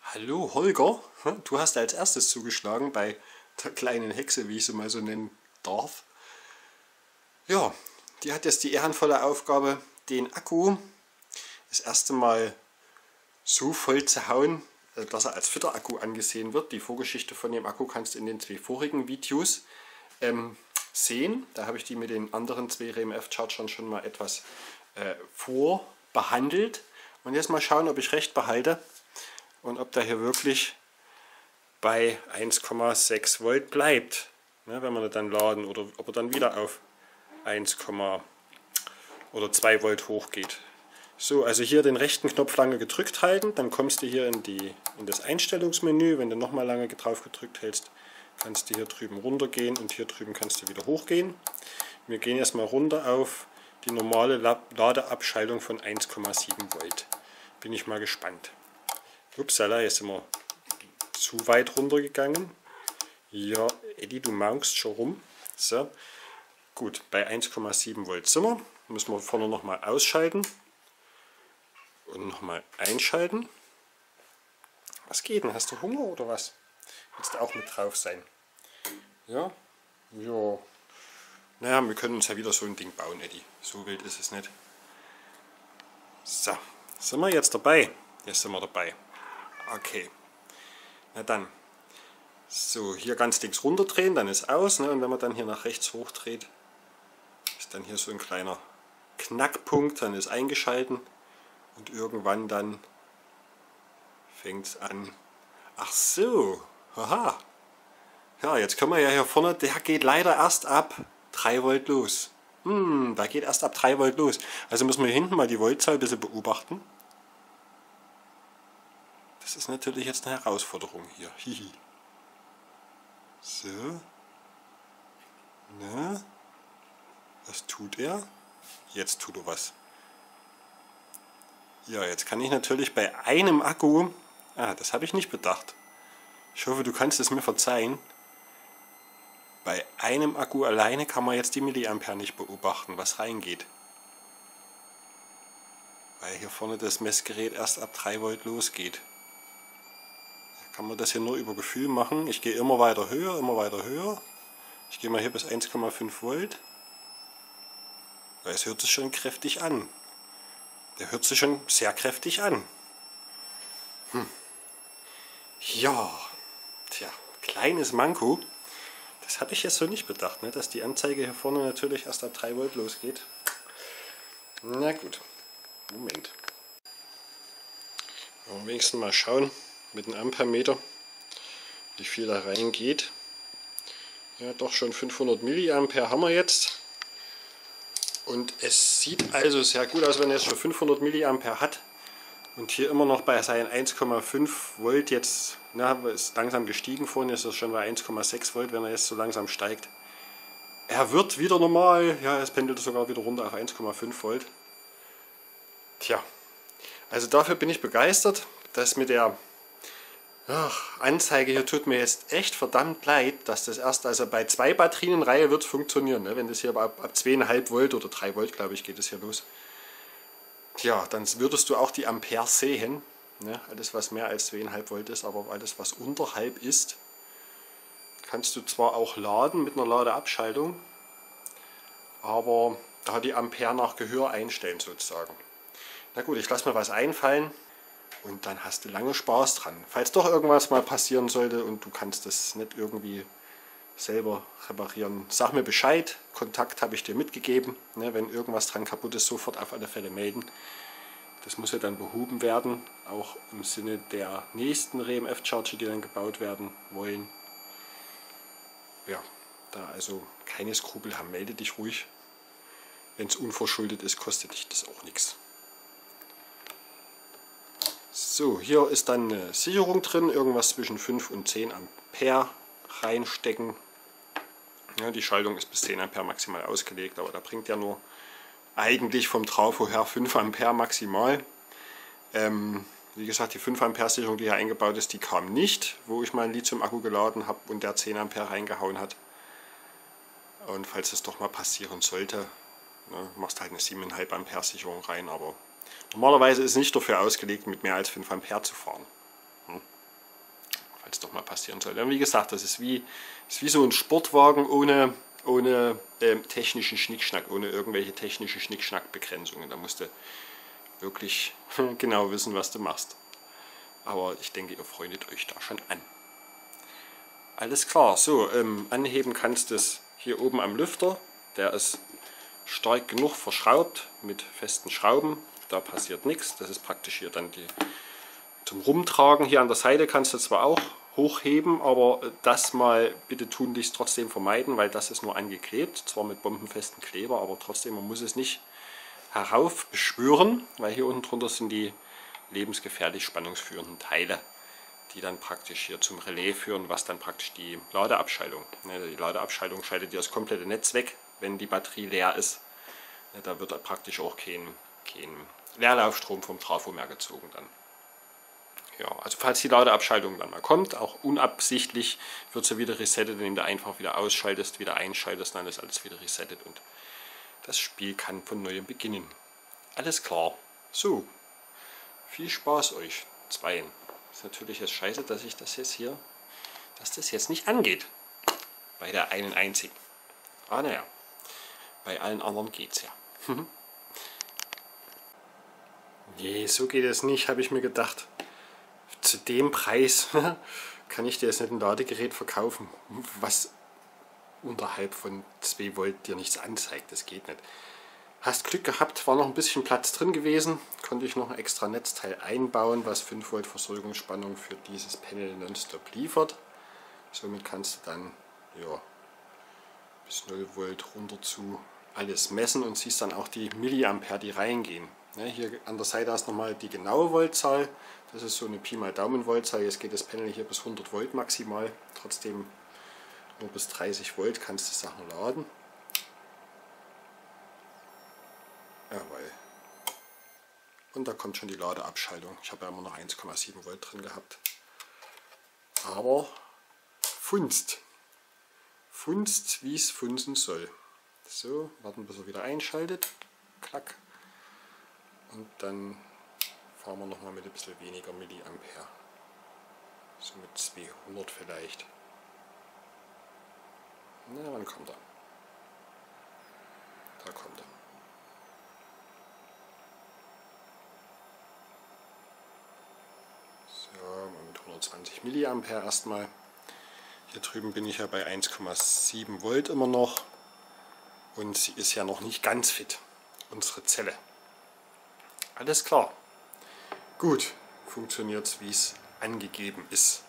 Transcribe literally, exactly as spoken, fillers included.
Hallo Holger, du hast als erstes zugeschlagen bei der kleinen Hexe, wie ich sie mal so nennen darf. Ja, die hat jetzt die ehrenvolle Aufgabe, den Akku das erste Mal so voll zu hauen, dass er als Fütterakku angesehen wird. Die Vorgeschichte von dem Akku kannst du in den zwei vorigen Videos ähm, sehen. Da habe ich die mit den anderen zwei R E M F-Chargern schon mal etwas äh, vorbehandelt. Und jetzt mal schauen, ob ich recht behalte und ob der hier wirklich bei eins Komma sechs Volt bleibt, ne, wenn wir dann laden, oder ob er dann wieder auf eins oder zwei Volt hochgeht. So, also hier den rechten Knopf lange gedrückt halten, dann kommst du hier in, die, in das Einstellungsmenü. Wenn du nochmal lange drauf gedrückt hältst, kannst du hier drüben runter gehen und hier drüben kannst du wieder hochgehen. Wir gehen erstmal runter auf die normale Ladeabschaltung von eins Komma sieben Volt. Bin ich mal gespannt. Upsala, jetzt sind wir zu weit runter gegangen. Ja, Eddie, du maunst schon rum. So, gut, bei eins Komma sieben Volt sind wir. Müssen wir vorne nochmal ausschalten und nochmal einschalten. Was geht denn? Hast du Hunger oder was? Willst du auch mit drauf sein? Ja? Ja. Naja, wir können uns ja wieder so ein Ding bauen, Eddie. So wild ist es nicht. So, sind wir jetzt dabei? Jetzt sind wir dabei. Okay. Na dann. So, hier ganz links runter drehen, dann ist aus. Ne? Und wenn man dann hier nach rechts hochdreht, ist dann hier so ein kleiner Knackpunkt, dann ist eingeschalten. Und irgendwann dann fängt es an. Ach so, haha. Ja, jetzt können wir ja hier vorne, der geht leider erst ab drei Volt los. Hm, da geht erst ab drei Volt los. Also müssen wir hier hinten mal die Voltzahl ein bisschen beobachten. Das ist natürlich jetzt eine Herausforderung hier. Hihi. So. Na? Was tut er? Jetzt tut er was. Ja, jetzt kann ich natürlich bei einem Akku, ah, das habe ich nicht bedacht. Ich hoffe, du kannst es mir verzeihen. Bei einem Akku alleine kann man jetzt die Milliampere nicht beobachten, was reingeht. Weil hier vorne das Messgerät erst ab drei Volt losgeht. Da kann man das hier nur über Gefühl machen. Ich gehe immer weiter höher, immer weiter höher. Ich gehe mal hier bis eins Komma fünf Volt. Weil es hört sich schon kräftig an. Der hört sich schon sehr kräftig an. Hm. Ja, tja, kleines Manko. Das hatte ich jetzt so nicht bedacht, ne? Dass die Anzeige hier vorne natürlich erst ab drei Volt losgeht. Na gut, Moment. Am wenigstens mal schauen mit dem Ampermeter, wie viel da reingeht. Ja, doch schon fünfhundert Milliampere haben wir jetzt. Und es sieht also sehr gut aus, wenn er jetzt schon fünfhundert Milliampere hat und hier immer noch bei seinen eins Komma fünf Volt jetzt, na, ist langsam gestiegen, vorhin ist er schon bei eins Komma sechs Volt, wenn er jetzt so langsam steigt. Er wird wieder normal, ja, es pendelt sogar wieder runter auf eins Komma fünf Volt. Tja, also dafür bin ich begeistert. Das mit der ach, Anzeige hier tut mir jetzt echt verdammt leid, dass das erst also bei zwei Batterien in Reihe wird funktionieren. Ne? Wenn das hier ab, ab zwei Komma fünf Volt oder drei Volt, glaube ich, geht es hier los. Tja, dann würdest du auch die Ampere sehen. Ne? Alles, was mehr als zwei Komma fünf Volt ist, aber alles, was unterhalb ist, kannst du zwar auch laden mit einer Ladeabschaltung, aber da die Ampere nach Gehör einstellen sozusagen. Na gut, ich lasse mir was einfallen. Und dann hast du lange Spaß dran. Falls doch irgendwas mal passieren sollte und du kannst das nicht irgendwie selber reparieren, sag mir Bescheid. Kontakt habe ich dir mitgegeben. Ne, wenn irgendwas dran kaputt ist, sofort auf alle Fälle melden. Das muss ja dann behoben werden, auch im Sinne der nächsten R E M F-Charger, die dann gebaut werden wollen. Ja, da also keine Skrupel haben, melde dich ruhig. Wenn es unverschuldet ist, kostet dich das auch nichts. So, hier ist dann eine Sicherung drin, irgendwas zwischen fünf und zehn Ampere reinstecken. Ja, die Schaltung ist bis zehn Ampere maximal ausgelegt, aber da bringt ja nur eigentlich vom Trafo her fünf Ampere maximal. Ähm, wie gesagt, die fünf Ampere Sicherung, die hier eingebaut ist, die kam nicht, wo ich meinen Lithium-Akku geladen habe und der zehn Ampere reingehauen hat. Und falls das doch mal passieren sollte, ne, machst du halt eine sieben Komma fünf Ampere Sicherung rein, aber normalerweise ist es nicht dafür ausgelegt, mit mehr als fünf Ampere zu fahren. Hm. falls doch mal passieren sollte. Und wie gesagt, das ist wie, ist wie so ein Sportwagen ohne, ohne äh, technischen Schnickschnack, ohne irgendwelche technische Schnickschnack-Begrenzungen. Da musst du wirklich genau wissen, was du machst. Aber ich denke, ihr freundet euch da schon an. Alles klar, so, ähm, anheben kannst du es hier oben am Lüfter. Der ist stark genug verschraubt mit festen Schrauben. Da passiert nichts. Das ist praktisch hier dann die zum Rumtragen. Hier an der Seite kannst du zwar auch hochheben, aber das mal bitte tunlichst trotzdem vermeiden, weil das ist nur angeklebt. Zwar mit bombenfesten Kleber, aber trotzdem, man muss es nicht heraufbeschwören, weil hier unten drunter sind die lebensgefährlich spannungsführenden Teile, die dann praktisch hier zum Relais führen, was dann praktisch die Ladeabschaltung. Die Ladeabschaltung schaltet ja das komplette Netz weg, wenn die Batterie leer ist. Da wird praktisch auch kein, kein Leerlaufstrom vom Trafo mehr gezogen dann. Ja, also falls die Ladeabschaltung dann mal kommt, auch unabsichtlich, wird sie wieder resettet, indem du einfach wieder ausschaltest, wieder einschaltest, dann ist alles wieder resettet und das Spiel kann von neuem beginnen. Alles klar. So, viel Spaß euch zweien. Ist natürlich jetzt scheiße, dass ich das jetzt hier, dass das jetzt nicht angeht. Bei der einen einzigen. Ah naja, bei allen anderen geht's ja. Nee, so geht es nicht, habe ich mir gedacht. Zu dem Preis kann ich dir jetzt nicht ein Ladegerät verkaufen, was unterhalb von zwei Volt dir nichts anzeigt. Das geht nicht. Hast Glück gehabt, war noch ein bisschen Platz drin gewesen. Konnte ich noch ein extra Netzteil einbauen, was fünf Volt Versorgungsspannung für dieses Panel nonstop liefert. Somit kannst du dann ja, bis null Volt runter zu alles messen und siehst dann auch die Milliampere, die reingehen. Ja, hier an der Seite hast du nochmal die genaue Voltzahl. Das ist so eine Pi mal Daumen Voltzahl. Jetzt geht das Panel hier bis hundert Volt maximal. Trotzdem nur bis dreißig Volt kannst du Sachen laden. Jawohl. Und da kommt schon die Ladeabschaltung. Ich habe ja immer noch eins Komma sieben Volt drin gehabt. Aber funzt. Funzt, wie es funzen soll. So, warten bis er wieder einschaltet. Klack. Und dann fahren wir nochmal mit ein bisschen weniger Milliampere. So mit zweihundert vielleicht. Na, wann kommt er? Da kommt er. So, mit hundertzwanzig Milliampere erstmal. Hier drüben bin ich ja bei eins Komma sieben Volt immer noch. Und sie ist ja noch nicht ganz fit, unsere Zelle. Alles klar. Gut, funktioniert es, wie es angegeben ist.